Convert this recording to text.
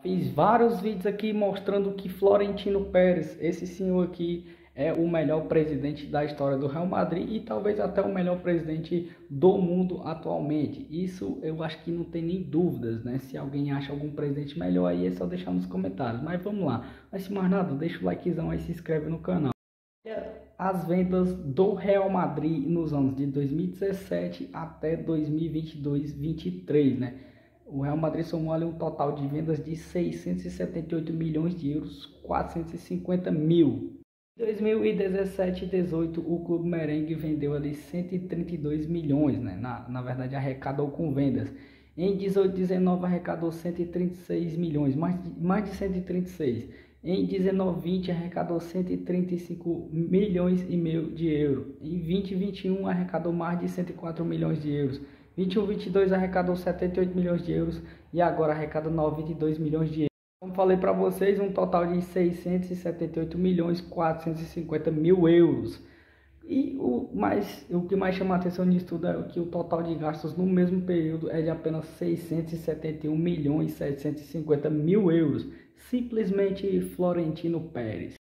Fiz vários vídeos aqui mostrando que Florentino Pérez, esse senhor aqui, é o melhor presidente da história do Real Madrid e talvez até o melhor presidente do mundo atualmente. Isso eu acho que não tem nem dúvidas, né? Se alguém acha algum presidente melhor aí é só deixar nos comentários. Mas vamos lá. Mas se mais nada, deixa o likezão aí e se inscreve no canal. As vendas do Real Madrid nos anos de 2017 até 2022-23, né? O Real Madrid somou ali um total de vendas de 678 milhões de euros, 450 mil. Em 2017 e 18, o clube merengue vendeu ali 132 milhões, né? Na verdade, arrecadou com vendas. Em 18 e 19, arrecadou 136 milhões, mais de 136. Em 19 e 20, arrecadou 135 milhões e meio de euros. Em 20 e 21, arrecadou mais de 104 milhões de euros. 21 e 22, arrecadou 78 milhões de euros. E agora arrecada 92 milhões de euros. Como falei para vocês, um total de 678 milhões 450 mil euros. E o que mais chama a atenção nisso tudo é que o total de gastos no mesmo período é de apenas 671 milhões 750 mil euros. Simplesmente Florentino Pérez.